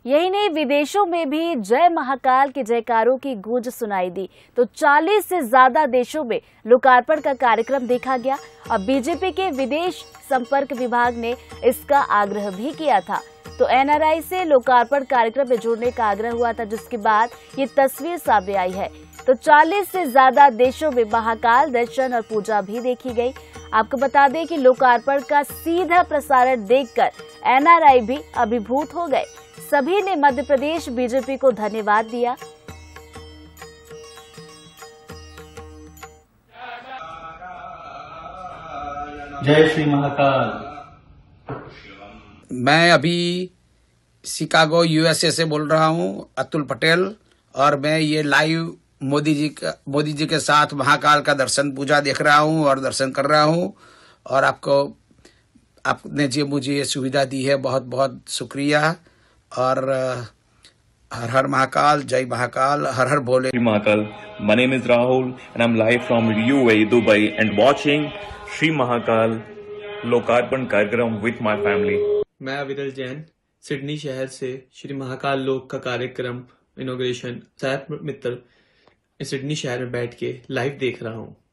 यही नहीं, विदेशों में भी जय महाकाल के जयकारों की गूंज सुनाई दी। तो 40 से ज्यादा देशों में लोकार्पण का कार्यक्रम देखा गया और बीजेपी के विदेश संपर्क विभाग ने इसका आग्रह भी किया था। तो एनआरआई से लोकार्पण कार्यक्रम में जुड़ने का आग्रह हुआ था, जिसके बाद ये तस्वीर सामने आई है। तो 40 से ज्यादा देशों में महाकाल दर्शन और पूजा भी देखी गई। आपको बता दें कि लोकार्पण का सीधा प्रसारण देखकर एनआरआई भी अभिभूत हो गए। सभी ने मध्य प्रदेश बीजेपी को धन्यवाद दिया। जय श्री महाकाल। मैं अभी शिकागो यूएसए से बोल रहा हूं, अतुल पटेल, और मैं ये लाइव मोदी जी के साथ महाकाल का दर्शन पूजा देख रहा हूं और दर्शन कर रहा हूं। और आपने जो मुझे ये सुविधा दी है, बहुत बहुत शुक्रिया। और हर हर महाकाल, जय महाकाल, हर हर भोले Mahakal. My name is Rahul and I'm live from UAE, Dubai and watching Shri Mahakal लोकार्पण कार्यक्रम with my family। मैं अविरल जैन सिडनी शहर से श्री महाकाल लोक का कार्यक्रम इनॉग्रेशन साथ मित्र सिडनी शहर में बैठ के लाइव देख रहा हूँ।